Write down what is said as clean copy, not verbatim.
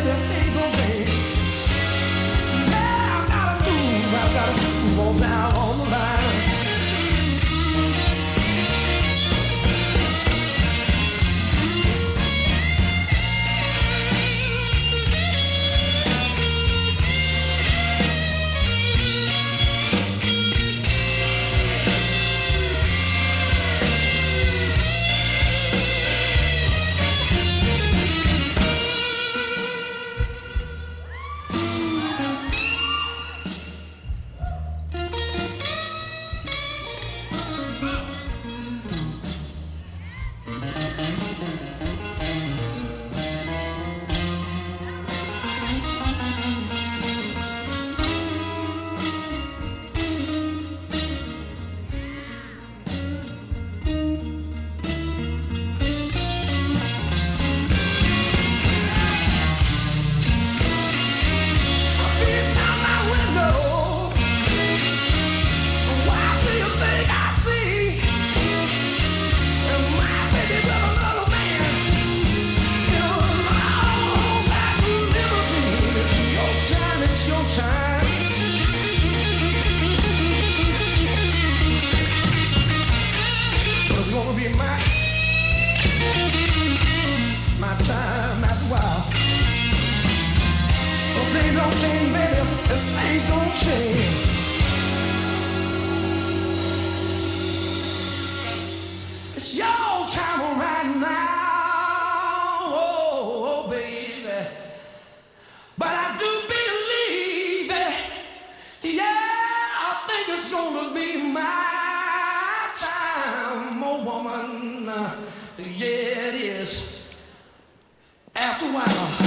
baby, things gon' change. Yeah, I gotta move on down on the line. My time after a while. Well, things don't change, baby, if things don't change. It's your time right now, oh, baby. But I do believe it, yeah, I think it's gonna be my time, oh woman. Yeah, it is. After a while.